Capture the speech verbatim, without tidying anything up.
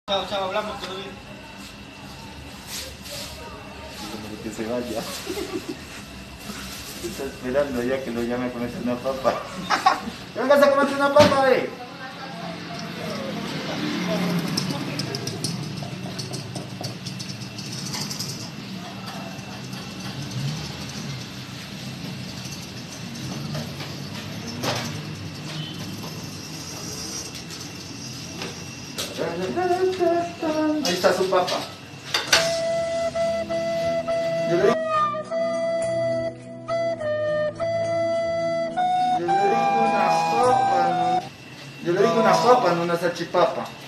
Chao, chao, hablamos, todo bien. Como que se vaya. Está esperando ya que lo llame a comerse una papa. ¡Que vengas a comerse una papa, eh! Ahí está su papa. Yo le digo, yo le digo una papa, no, yo le digo una papa, no una salchipapa.